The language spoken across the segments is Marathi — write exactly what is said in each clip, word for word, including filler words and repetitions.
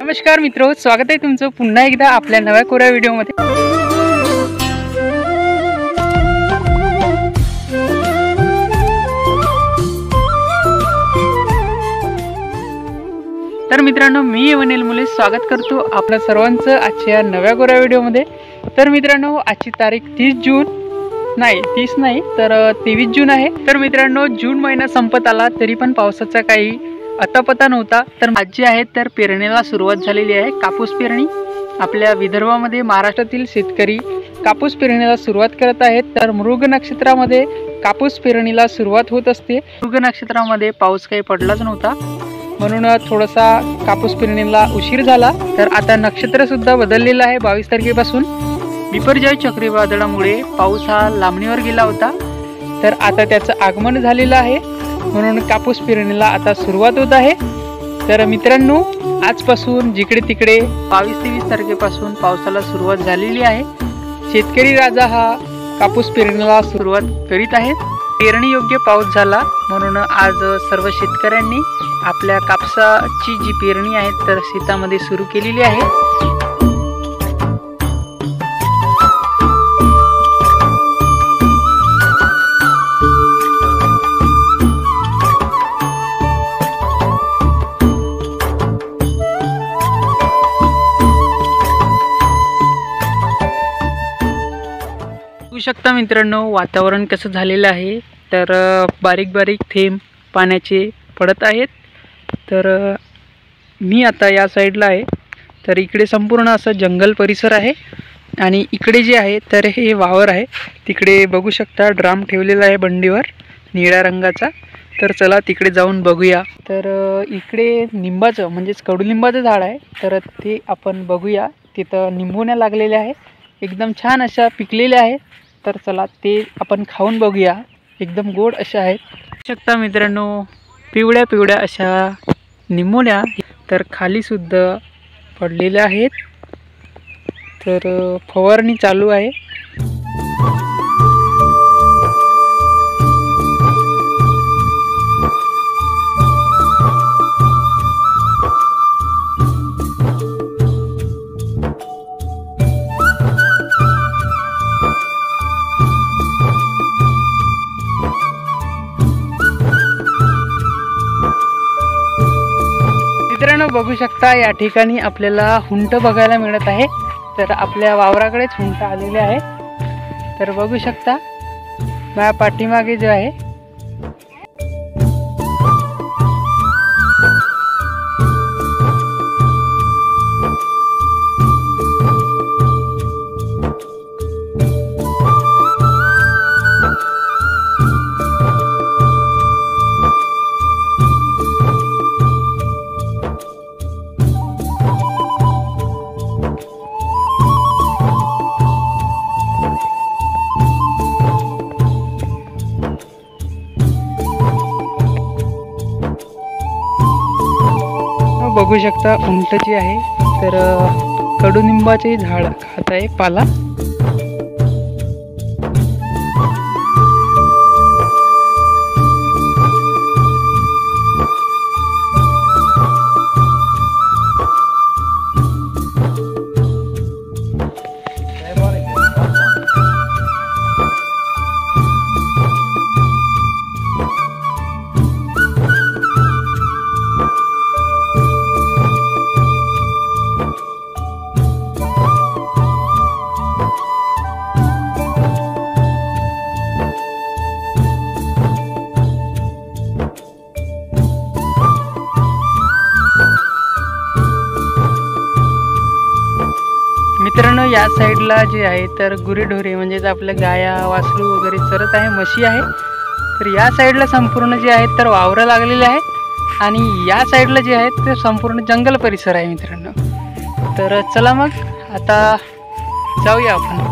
नमस्कार मित्रो, स्वागत आहे तुमचं पुन्हा एकदा आपल्या नव्या कोऱ्या व्हिडिओमध्ये। तर मित्रांनो, मी अनिल मुले स्वागत करतो आपल्या सर्वांचं आजच्या नव्या कोऱ्या व्हिडिओमध्ये। तर मित्रांनो, आजची तारीख तीस जून नाही तीस नाही तर तेवीस जून आहे। तर मित्रांनो, जून महिना संपत आला तरी पण पावसाचा काही अतापता नव्हता। तर आज जी आहे तर पेरणीला सुरुवात झालेली आहे, कापूस पेरणी। आपल्या विदर्भामध्ये महाराष्ट्रातील शेतकरी कापूस पेरणीला सुरुवात करत आहेत। तर मृग नक्षत्रामध्ये कापूस पेरणीला सुरुवात होत असते। मृग नक्षत्रामध्ये पाऊस काही पडलाच नव्हता, म्हणून थोडासा कापूस पेरणीला उशीर झाला। तर आता नक्षत्र सुद्धा बदललेलं आहे। बावीस तारखेपासून बिपरजॉय चक्रीवादळामुळे पाऊस हा लांबणीवर गेला होता, तर आता त्याचं आगमन झालेलं आहे, म्हणून कापूस पेरणीला आता सुरुवात होत आहे। तर मित्रांनो, आजपासून जिकडे तिकडे बावीस तेवीस तारखेपासून पावसाला सुरुवात झालेली आहे। शेतकरी राजा हा कापूस पेरणीला सुरुवात करीत आहे। पेरणी योग्य पाऊस झाला, म्हणून आज सर्व शेतकऱ्यांनी आपल्या कापसाची जी पेरणी आहे तर शेतामध्ये सुरू केलेली आहे। शकता मित्रांनो, वातावरण कसं झालेलं आहे तर बारीक बारीक थेंब पाण्याचे पडत आहेत। तर मी आता या साईडला आहे, तर इकडे संपूर्ण असं जंगल परिसर आहे आणि इकडे जे आहे तर हे वावर आहे। तिकडे बघू शकता ड्राम ठेवलेला आहे बंडीवर निळ्या रंगाचा। तर चला तिकडे जाऊन बघूया। तर इकडे निंबाचं म्हणजेच कडुलिंबाचं झाड आहे, तर ते आपण बघूया। तिथं निंबोण्या लागलेल्या आहेत, एकदम छान अशा पिकलेल्या आहेत। तर चला ते आपण खाऊन बघूया, एकदम गोड अशा आहेत। शकता मित्रांनो, पिवळ्या पिवळ्या अशा निंबोण्या तर खाली सुद्धा पडलेल्या आहेत। तर फवारणी चालू आहे। मित्रांनो, बघू शकता या ठिकाणी आपल्याला हुंट बघायला मिळत आहे। तर आपल्या वावराकडेच हुंट आलेले आहे। तर बघू शकता माझ्या पाठीमागे जे आहे बघू शकता उंट जी आहे तर कडुनिंबाचे झाड खात आहे पाला। मित्रांनो, या साईडला जे आहे तर गुरेढोरे म्हणजेच आपल्या गाया वासरू वगैरे चरत आहे, म्हशी आहे। तर या साईडला संपूर्ण जे आहे तर वावरं लागलेले आहेत आणि या साईडला जे आहे तर संपूर्ण जंगल परिसर आहे मित्रांनो। तर चला मग आता जाऊया आपण।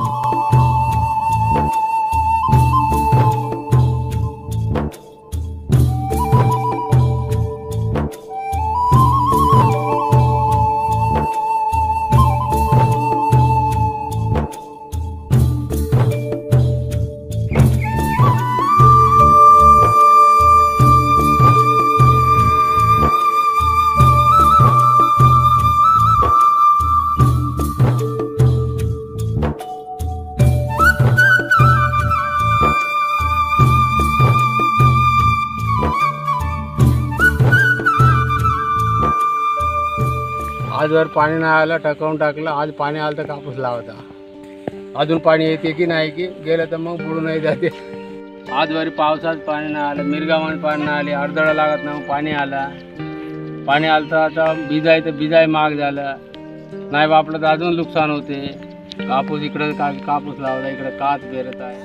आजवर पाणी नाही आलं, टकावून टाकलं. आज पाणी आलं तर कापूस लावता. अजून पाणी येते की नाही की गेलं तर मग बुडूनही जाते. आजवरी पावसात पाणी नाही आलं, मिरगामध्ये पाणी नाही आले, अडथळा लागत नाही, पाणी आला. पाणी आलं तर आता बिजाय तर बिजाय महाग झालं, नाही वापरलं तर अजून नुकसान होते. कापूस इकडं का कापूस लावला, इकडं काच पेरत आहे.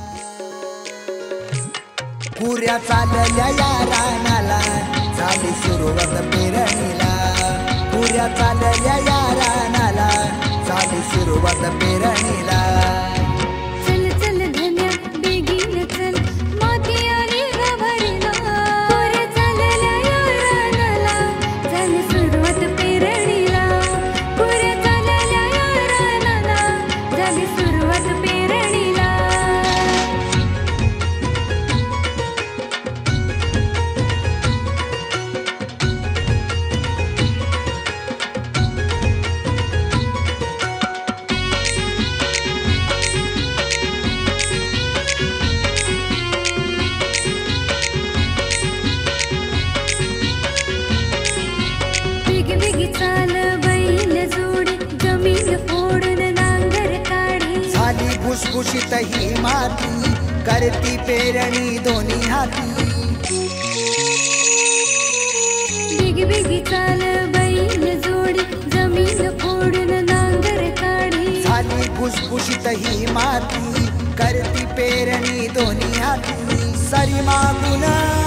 पुऱ्या चालल्या या रानाला झाली सुरुवात पेरणीला. पुऱ्या चालल्या या रानाला झाली सुरुवात पेरणीला. चल चल धन्या बेगीन चल, माती आली गभरला. पुऱ्या चालल्या या रानाला झाली सुरुवात पेरणीला. पुऱ्या चालल्या या रानाला झाली सुरुवात पेरणीला. भुसभुशीत ही माती करती पेरणी दोन्ही हाती. बिग बिगी चाल बैल जोडी जमीन फोडून नांगर काढी. झाली भुसभुशीत ही माती करती पेरणी दोन्ही हाती. सरी मागून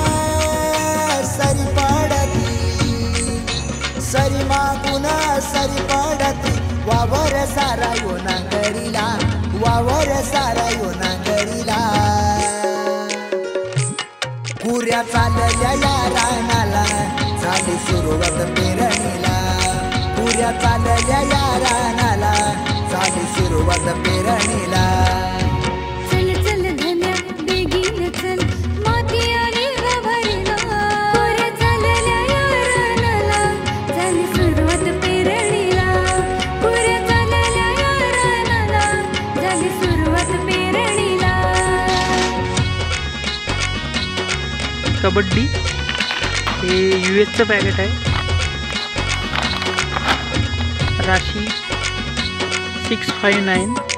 सरी पडती, सरी मागून सरी पडती. वावर सारा यो नांगरीला, वावर सारा यो नांगरीला. पुऱ्या चालल्या या रानाला झाली सुरुवात पेरणीला. पुऱ्या चालल्या या रानाला झाली सुरुवात पेरणीला. चल चल धन्या बेगीन चल, माती आली गभरला. पुऱ्या चालल्या या रानाला झाली सुरुवात पेरणीला. पुऱ्या चालल्या या रानाला झाली सुरुवात पेरणीला. कबड्डी हे यू एसचं पॅकेट आहे. राशी सिक्स फाईव्ह नाईन